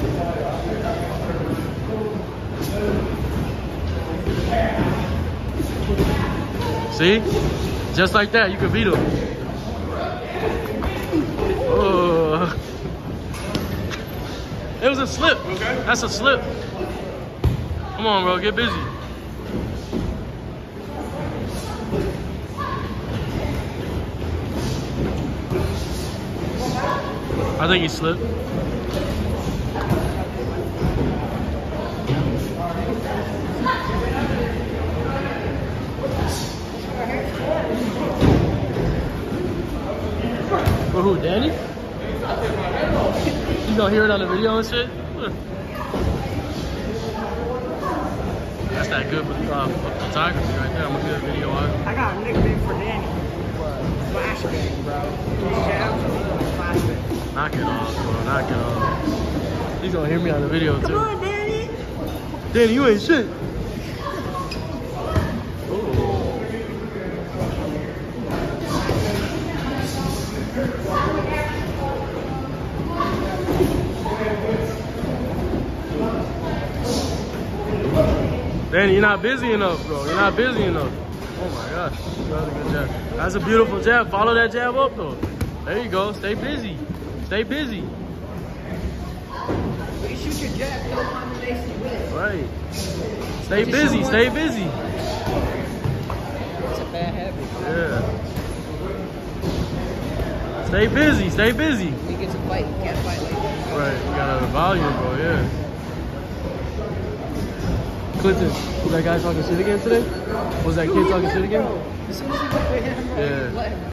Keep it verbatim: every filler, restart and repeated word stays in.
See? Just like that, you can beat him. Oh. It was a slip. Okay. That's a slip. Come on, bro. Get busy. I think he slipped. For who, Danny? You gonna hear it on the video and shit? That's that good uh, photography right there. I'm a good video on. I got a nickname for Danny. Flashbang, bro. Flashbang. Knock it off, bro. Knock it off. He's gonna hear me on the video too. Come on, Danny. Danny, you ain't shit. Danny, you're not busy enough, bro. You're not busy enough. Oh my gosh. That was a good jab. That's a beautiful jab. Follow that jab up, though. There you go. Stay busy. Stay busy. When you shoot your jab, no combination with it. Right. Stay busy. Stay busy. It's a bad habit. Yeah. Stay busy. Stay busy. When you get to fight, you can't fight like that. Right. You got a volume, bro. Yeah. Clinton, was that guy talking shit again today? Was that kid talking shit again? As soon as you put your hand, Yeah.